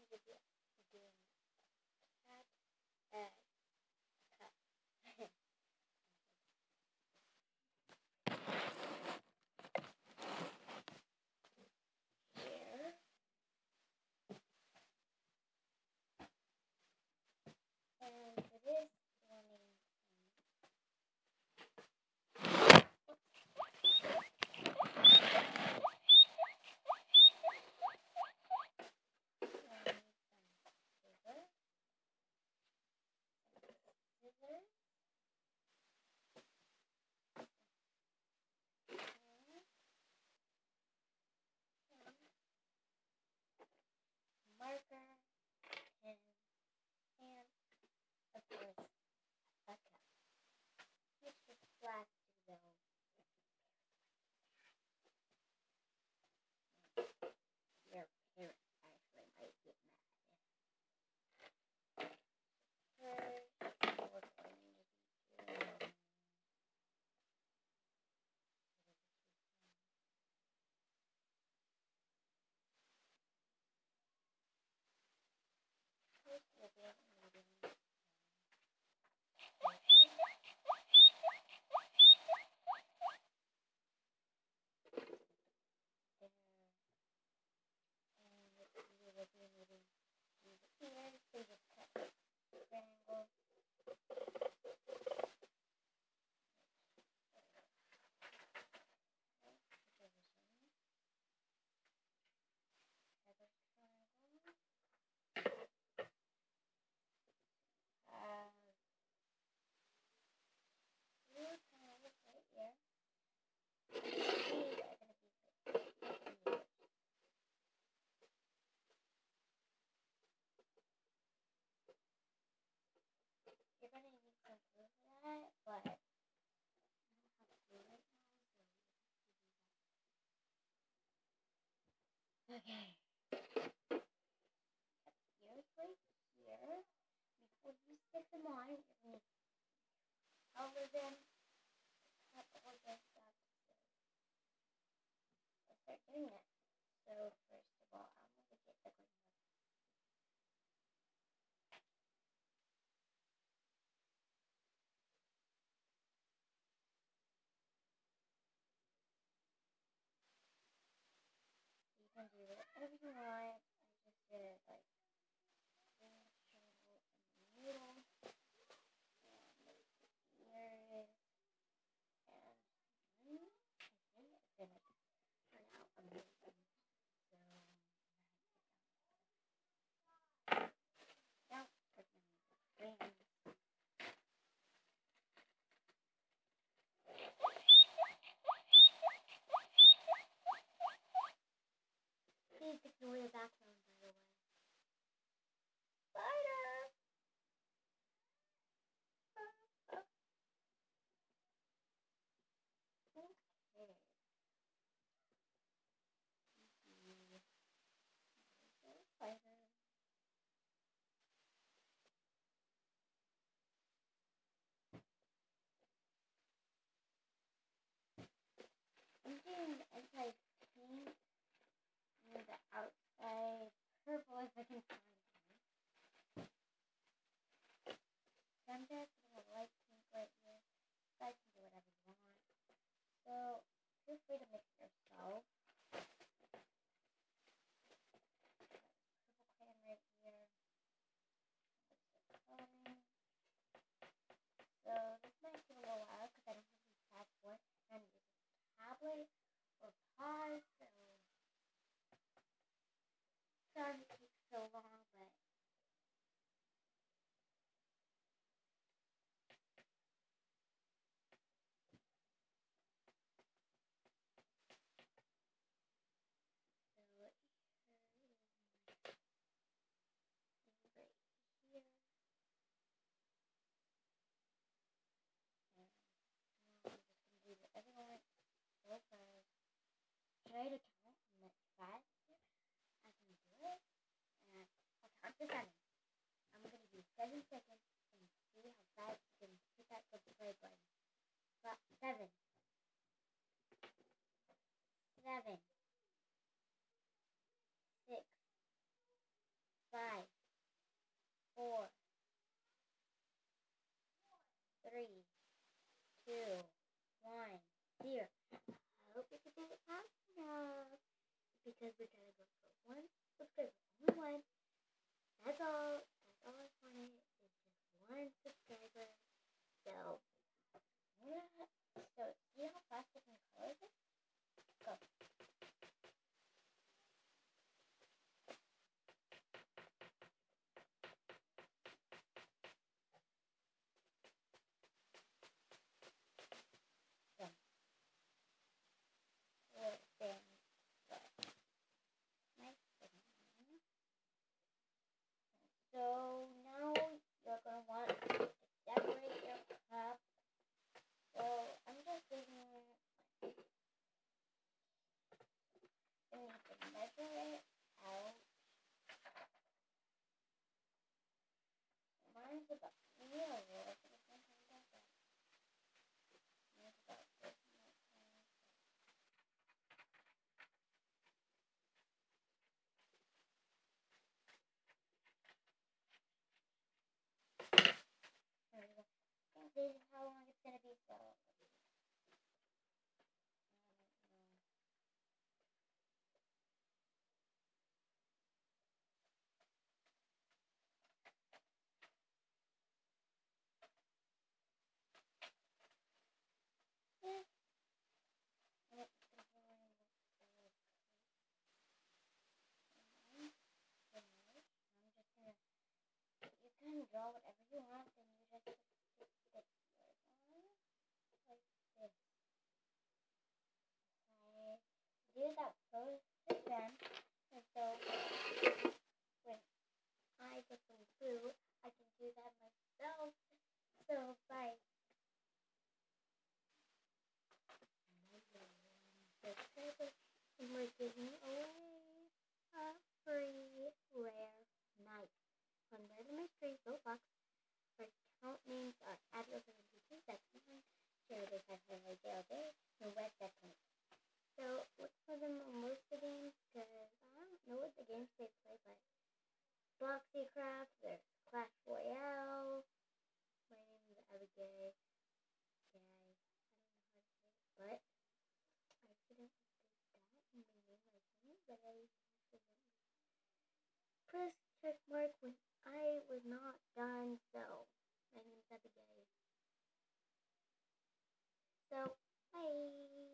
to be doing cat egg cut. Here. And for this morning, scissors, marker, pen, and of course a cup. Which is plastic though. Your parents actually might get mad. First, we're going to be doing first we'll be needing and we will be needing these ears, so just cut triangles. Blue triangles right here. These are going to be you're going to need some glue for that, but I don't have glue right now, so you have to do that. Okay. Ears right here. Before you stick them on, you're going to cover them, cut all this stuff. Let's start doing that. So first of all, I'm going to get the green one. You can do whatever you want. I just did it like green triangle in the middle. And there's the ears. And I think it's going to turn out amazing. So now we're going to use the green. Please ignore the background, by the way. Spider! Okay. Spider. I'm doing the inside pink and the outside purple if I can find it. So I'm just putting a light pink right here. You guys can do whatever you want. So feel free to mix yourself. Purple crayon right here. Coloring. So this might take a little while because I don't have these pads for it. And I'm using a tablet or pause. So sorry it takes so long, but so here is my thing right here. And now I'm just going to do whatever I want so fast. Try to count how much faster I can do it. And I'll count to 7. I'm going to do 7 seconds and see how fast you can hit that subscribe button. 7, 7, 6, 5, because we're trying to go for one subscriber. Only one. That's all. That's all I wanted. Is just one subscriber. So, see how fast I can color this? Go. Then, nice. So now you're gonna want to decorate your cup. So I'm just leaving and you can measure it out. Mine's about maybe a little bit of something like that. Mine's about this much. There we go. I think this is how long it's gonna be. So yeah. And it's gonna be I'm just gonna. You can draw whatever you want, and you just stick yours on like this. I do that first then, and so when I get some food, I can do that myself. So bye. And we're giving away a free rare knife on Random Mystery Roblox. Our account names are Abiel7271, Sheridan Highway JLJ, and West Second. So look for them on most of the games because I don't know what the games they play, but Boxycraft, there's Clash Royale. My name is Abigail. Guy. I don't know how to say it, but I accidentally did that and my name right here, but I accidentally pressed check mark when I was not done. So my name's Abigail. So bye.